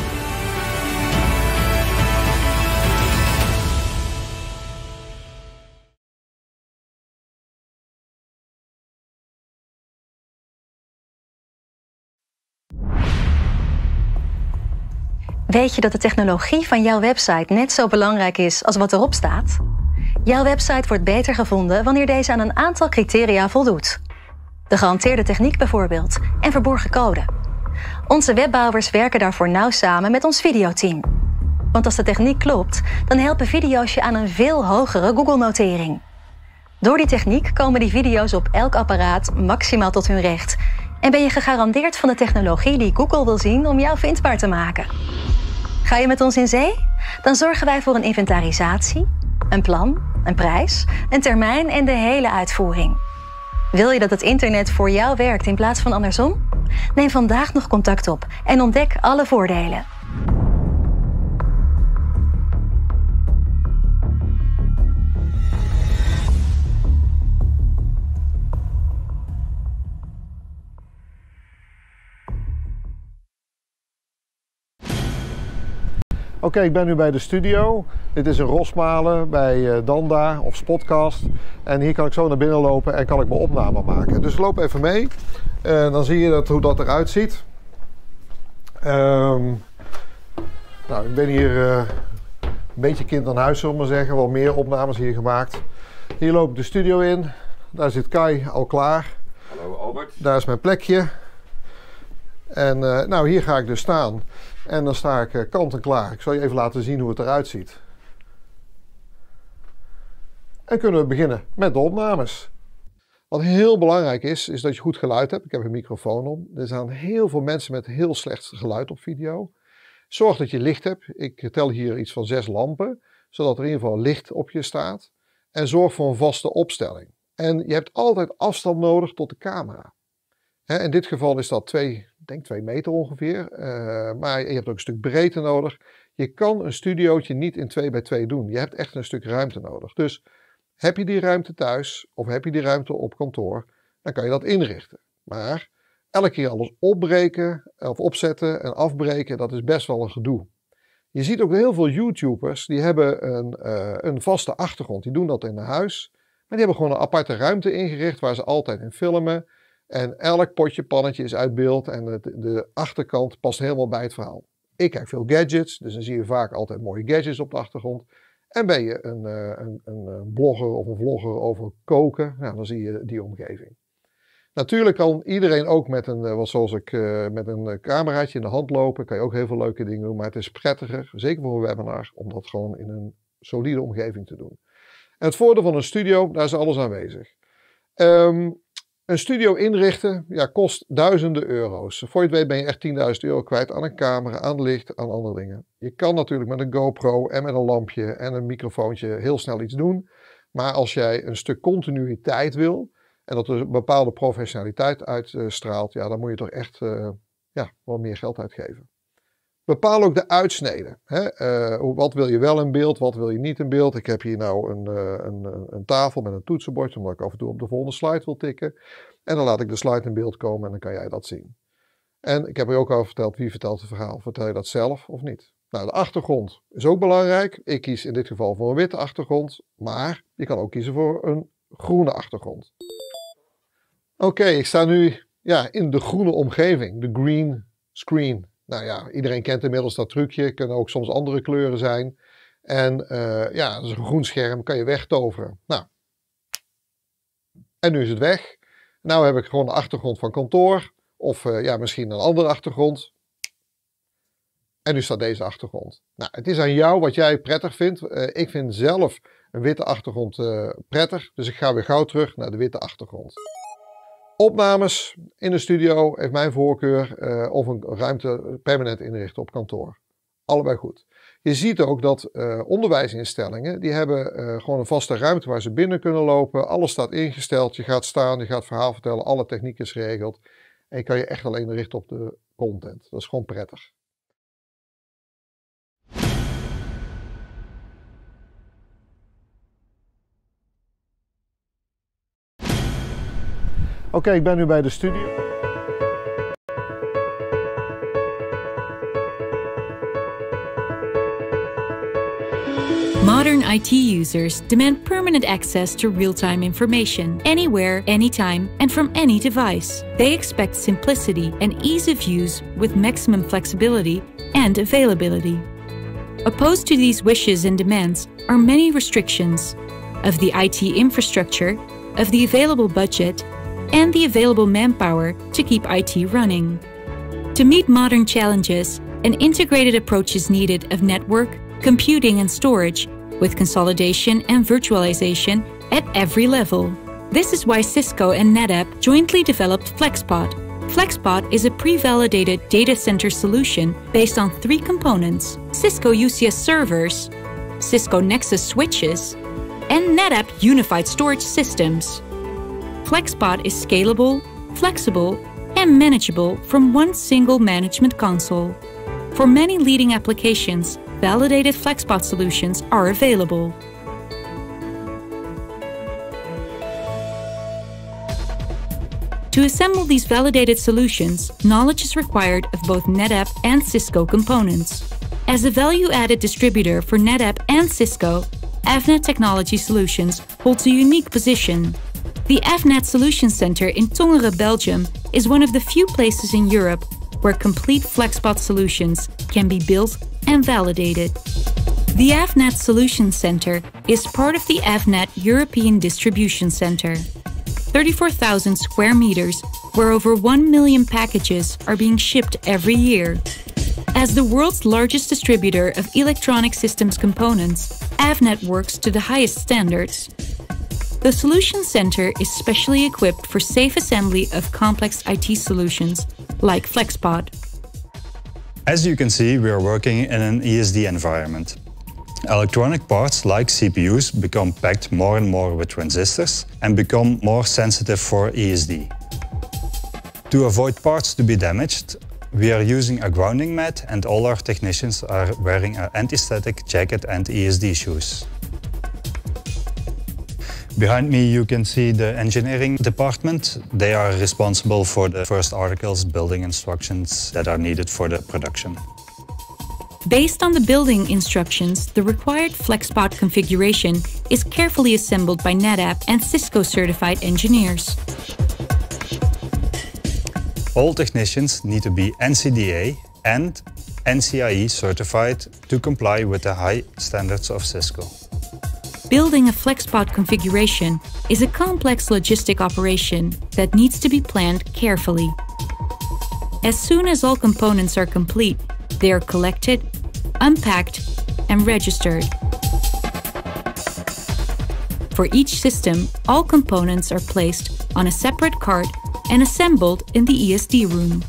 Weet je dat de technologie van jouw website net zo belangrijk is als wat erop staat? Jouw website wordt beter gevonden wanneer deze aan een aantal criteria voldoet. De gehanteerde techniek bijvoorbeeld en verborgen code. Onze webbouwers werken daarvoor nauw samen met ons videoteam. Want als de techniek klopt, dan helpen video's je aan een veel hogere Google-notering. Door die techniek komen die video's op elk apparaat maximaal tot hun recht. En ben je gegarandeerd van de technologie die Google wil zien om jou vindbaar te maken. Ga je met ons in zee? Dan zorgen wij voor een inventarisatie, een plan, een prijs, een termijn en de hele uitvoering. Wil je dat het internet voor jou werkt in plaats van andersom? Neem vandaag nog contact op en ontdek alle voordelen. Oké, okay, ik ben nu bij de studio. Dit is een Rosmalen bij uh, Danda of Spotcast. En hier kan ik zo naar binnen lopen en kan ik mijn opname maken. Dus loop even mee. En uh, dan zie je dat, hoe dat eruit ziet. Um, nou, ik ben hier uh, een beetje kind aan huis, zullen we maar zeggen. Wel meer opnames hier gemaakt. Hier loop ik de studio in. Daar zit Kai al klaar. Hallo Albert. Daar is mijn plekje. En uh, nou, hier ga ik dus staan. En dan sta ik uh, kant en klaar. Ik zal je even laten zien hoe het eruit ziet. En kunnen we beginnen met de opnames. Wat heel belangrijk is, is dat je goed geluid hebt. Ik heb een microfoon om. Er zijn heel veel mensen met heel slecht geluid op video. Zorg dat je licht hebt. Ik tel hier iets van zes lampen, zodat er in ieder geval licht op je staat. En zorg voor een vaste opstelling. En je hebt altijd afstand nodig tot de camera. He, in dit geval is dat twee, ik denk twee meter ongeveer. Uh, maar je hebt ook een stuk breedte nodig. Je kan een studiootje niet in twee bij twee doen. Je hebt echt een stuk ruimte nodig. Dus heb je die ruimte thuis of heb je die ruimte op kantoor, dan kan je dat inrichten. Maar elke keer alles opbreken of opzetten en afbreken, dat is best wel een gedoe. Je ziet ook heel veel YouTubers, die hebben een, uh, een vaste achtergrond. Die doen dat in huis. Maar die hebben gewoon een aparte ruimte ingericht waar ze altijd in filmen. En elk potje, pannetje is uit beeld en de, de achterkant past helemaal bij het verhaal. Ik kijk veel gadgets, dus dan zie je vaak altijd mooie gadgets op de achtergrond. En ben je een, een, een blogger of een vlogger over koken, nou, dan zie je die omgeving. Natuurlijk kan iedereen ook met een, wat zoals ik, met een cameraatje in de hand lopen. Kan je ook heel veel leuke dingen doen, maar het is prettiger, zeker voor een webinar, om dat gewoon in een solide omgeving te doen. En het voordeel van een studio, daar is alles aanwezig. Um, Een studio inrichten ja, kost duizenden euro's. Voor je het weet ben je echt tienduizend euro kwijt aan een camera, aan licht, aan andere dingen. Je kan natuurlijk met een GoPro en met een lampje en een microfoontje heel snel iets doen. Maar als jij een stuk continuïteit wil en dat er een bepaalde professionaliteit uitstraalt, ja, dan moet je toch echt uh, ja, wat meer geld uitgeven. Bepaal ook de uitsnede. Hè? Uh, wat wil je wel in beeld, wat wil je niet in beeld. Ik heb hier nou een, uh, een, een tafel met een toetsenbord, omdat ik af en toe op de volgende slide wil tikken. En dan laat ik de slide in beeld komen en dan kan jij dat zien. En ik heb er ook al verteld, wie vertelt het verhaal? Vertel je dat zelf of niet? Nou, de achtergrond is ook belangrijk. Ik kies in dit geval voor een witte achtergrond, maar je kan ook kiezen voor een groene achtergrond. Oké, okay, ik sta nu ja, in de groene omgeving, de green screen. Nou ja, iedereen kent inmiddels dat trucje. Het kunnen ook soms andere kleuren zijn. En uh, ja, dat is een groen scherm, kan je wegtoveren. Nou, en nu is het weg. Nou heb ik gewoon de achtergrond van kantoor. Of uh, ja, misschien een andere achtergrond. En nu staat deze achtergrond. Nou, het is aan jou wat jij prettig vindt. Uh, ik vind zelf een witte achtergrond uh, prettig. Dus ik ga weer gauw terug naar de witte achtergrond. Opnames in de studio heeft mijn voorkeur uh, of een ruimte permanent inrichten op kantoor. Allebei goed. Je ziet ook dat uh, onderwijsinstellingen, die hebben uh, gewoon een vaste ruimte waar ze binnen kunnen lopen. Alles staat ingesteld, je gaat staan, je gaat verhaal vertellen, alle techniek is geregeld. En je kan je echt alleen richten op de content. Dat is gewoon prettig. Oké, okay, ik ben nu bij de studio. Modern I T users demand permanent access to real-time information, anywhere, anytime, and from any device. They expect simplicity and ease of use with maximum flexibility and availability. Opposed to these wishes and demands are many restrictions of the I T infrastructure, of the available budget, and the available manpower to keep I T running. To meet modern challenges, an integrated approach is needed of network, computing and storage, with consolidation and virtualization at every level. This is why Cisco and NetApp jointly developed FlexPod. FlexPod is a pre-validated data center solution based on three components: Cisco U C S servers, Cisco Nexus switches, and NetApp unified storage systems. FlexPod is scalable, flexible, and manageable from one single management console. For many leading applications, validated FlexPod solutions are available. To assemble these validated solutions, knowledge is required of both NetApp and Cisco components. As a value-added distributor for NetApp and Cisco, Avnet Technology Solutions holds a unique position. The Avnet Solutions Center in Tongeren, Belgium, is one of the few places in Europe where complete FlexPod solutions can be built and validated. The Avnet Solutions Center is part of the Avnet European Distribution Center. thirty-four thousand square meters, where over one million packages are being shipped every year. As the world's largest distributor of electronic systems components, Avnet works to the highest standards. The Solution Center is specially equipped for safe assembly of complex I T solutions, like FlexPod. As you can see, we are working in an E S D environment. Electronic parts like C P Us become packed more and more with transistors and become more sensitive for E S D. To avoid parts to be damaged, we are using a grounding mat and all our technicians are wearing an anti-static jacket and E S D shoes. Behind me you can see the engineering department. They are responsible for the first articles, building instructions that are needed for the production. Based on the building instructions, the required FlexPod configuration is carefully assembled by NetApp and Cisco certified engineers. All technicians need to be N C D A and N C I E certified to comply with the high standards of Cisco. Building a FlexPod configuration is a complex logistic operation that needs to be planned carefully. As soon as all components are complete, they are collected, unpacked, and registered. For each system, all components are placed on a separate cart and assembled in the E S D room.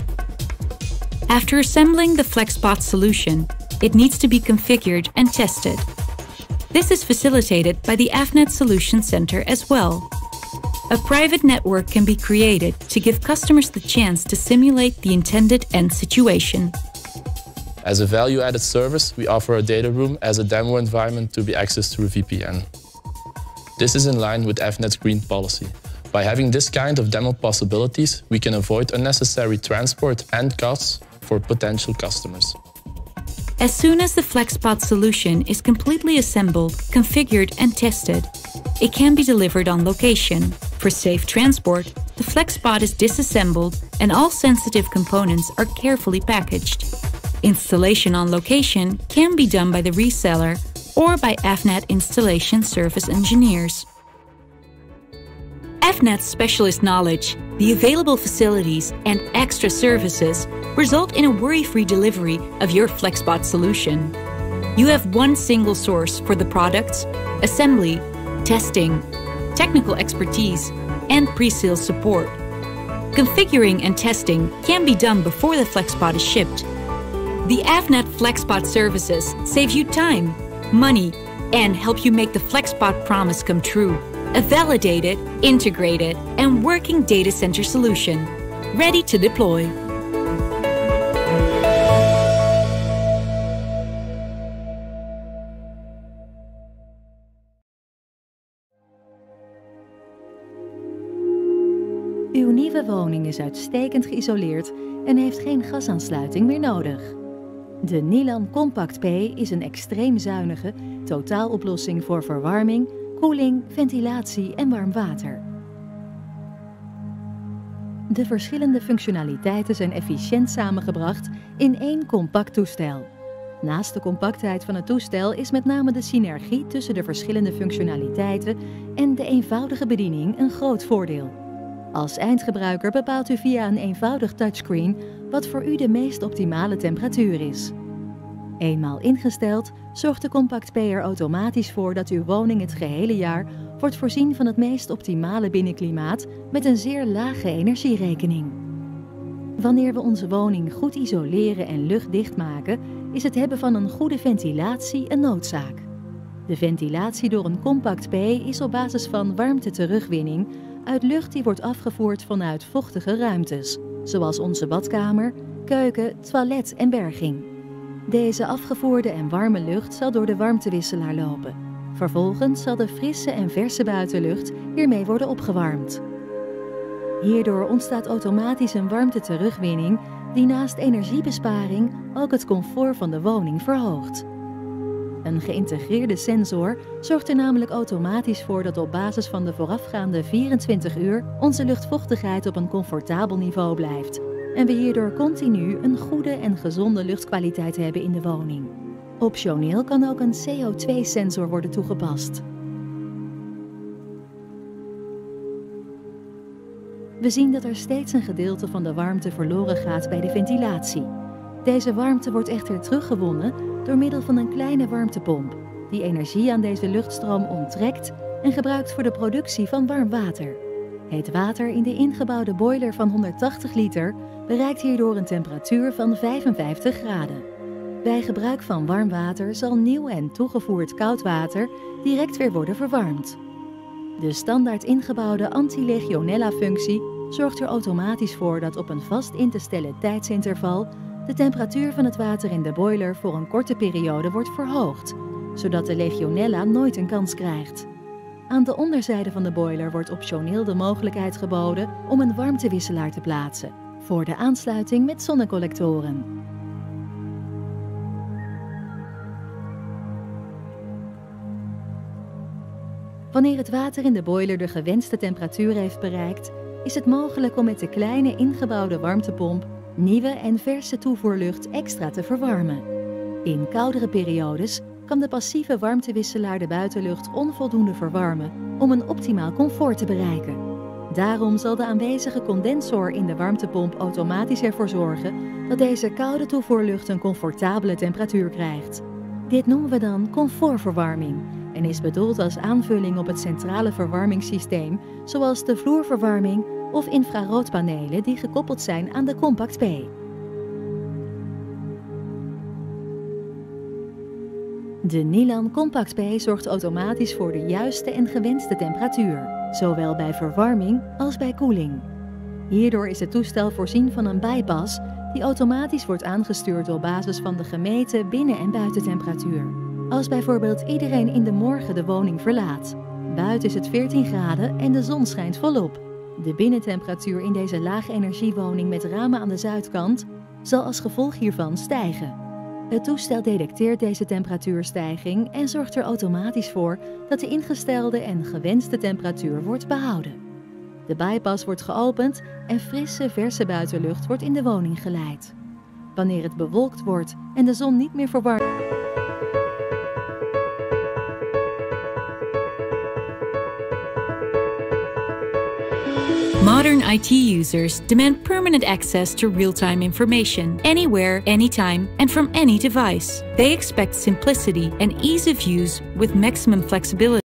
After assembling the FlexPod solution, it needs to be configured and tested. This is facilitated by the Avnet Solution Center as well. A private network can be created to give customers the chance to simulate the intended end situation. As a value-added service, we offer a data room as a demo environment to be accessed through V P N. This is in line with Avnet's green policy. By having this kind of demo possibilities, we can avoid unnecessary transport and costs for potential customers. As soon as the FlexPod solution is completely assembled, configured and tested, it can be delivered on location. For safe transport, the FlexPod is disassembled and all sensitive components are carefully packaged. Installation on location can be done by the reseller or by Avnet installation service engineers. Avnet's specialist knowledge, the available facilities and extra services result in a worry-free delivery of your FlexPod solution. You have one single source for the products, assembly, testing, technical expertise, and pre-sale support. Configuring and testing can be done before the FlexPod is shipped. The Avnet FlexPod services save you time, money, and help you make the FlexPod promise come true. A validated, integrated, and working data center solution, ready to deploy. Uw nieuwe woning is uitstekend geïsoleerd en heeft geen gasaansluiting meer nodig. De Nilan Compact P is een extreem zuinige totaaloplossing voor verwarming, koeling, ventilatie en warm water. De verschillende functionaliteiten zijn efficiënt samengebracht in één compact toestel. Naast de compactheid van het toestel is met name de synergie tussen de verschillende functionaliteiten en de eenvoudige bediening een groot voordeel. Als eindgebruiker bepaalt u via een eenvoudig touchscreen wat voor u de meest optimale temperatuur is. Eenmaal ingesteld, zorgt de Compact P er automatisch voor dat uw woning het gehele jaar wordt voorzien van het meest optimale binnenklimaat met een zeer lage energierekening. Wanneer we onze woning goed isoleren en luchtdicht maken, is het hebben van een goede ventilatie een noodzaak. De ventilatie door een Compact P is op basis van warmte-terugwinning uit lucht die wordt afgevoerd vanuit vochtige ruimtes, zoals onze badkamer, keuken, toilet en berging. Deze afgevoerde en warme lucht zal door de warmtewisselaar lopen. Vervolgens zal de frisse en verse buitenlucht hiermee worden opgewarmd. Hierdoor ontstaat automatisch een warmte-terugwinning die naast energiebesparing ook het comfort van de woning verhoogt. Een geïntegreerde sensor zorgt er namelijk automatisch voor dat op basis van de voorafgaande vierentwintig uur onze luchtvochtigheid op een comfortabel niveau blijft en we hierdoor continu een goede en gezonde luchtkwaliteit hebben in de woning. Optioneel kan ook een C O twee sensor worden toegepast. We zien dat er steeds een gedeelte van de warmte verloren gaat bij de ventilatie. Deze warmte wordt echter teruggewonnen door middel van een kleine warmtepomp, die energie aan deze luchtstroom onttrekt en gebruikt voor de productie van warm water. Het water in de ingebouwde boiler van honderdtachtig liter bereikt hierdoor een temperatuur van vijfenvijftig graden. Bij gebruik van warm water zal nieuw en toegevoerd koud water direct weer worden verwarmd. De standaard ingebouwde anti-legionella-functie zorgt er automatisch voor dat op een vast in te stellen tijdsinterval de temperatuur van het water in de boiler voor een korte periode wordt verhoogd, zodat de legionella nooit een kans krijgt. Aan de onderzijde van de boiler wordt optioneel de mogelijkheid geboden om een warmtewisselaar te plaatsen, voor de aansluiting met zonnecollectoren. Wanneer het water in de boiler de gewenste temperatuur heeft bereikt, is het mogelijk om met de kleine ingebouwde warmtepomp nieuwe en verse toevoerlucht extra te verwarmen. In koudere periodes kan de passieve warmtewisselaar de buitenlucht onvoldoende verwarmen om een optimaal comfort te bereiken. Daarom zal de aanwezige condensor in de warmtepomp automatisch ervoor zorgen dat deze koude toevoerlucht een comfortabele temperatuur krijgt. Dit noemen we dan comfortverwarming en is bedoeld als aanvulling op het centrale verwarmingssysteem, zoals de vloerverwarming of infraroodpanelen die gekoppeld zijn aan de Compact P. De Nilan Compact P zorgt automatisch voor de juiste en gewenste temperatuur, zowel bij verwarming als bij koeling. Hierdoor is het toestel voorzien van een bypass die automatisch wordt aangestuurd op basis van de gemeten binnen- en buitentemperatuur. Als bijvoorbeeld iedereen in de morgen de woning verlaat. Buiten is het veertien graden en de zon schijnt volop. De binnentemperatuur in deze laagenergiewoning met ramen aan de zuidkant zal als gevolg hiervan stijgen. Het toestel detecteert deze temperatuurstijging en zorgt er automatisch voor dat de ingestelde en gewenste temperatuur wordt behouden. De bypass wordt geopend en frisse, verse buitenlucht wordt in de woning geleid. Wanneer het bewolkt wordt en de zon niet meer verwarmt. Modern I T users demand permanent access to real-time information, anywhere, anytime, and from any device. They expect simplicity and ease of use with maximum flexibility.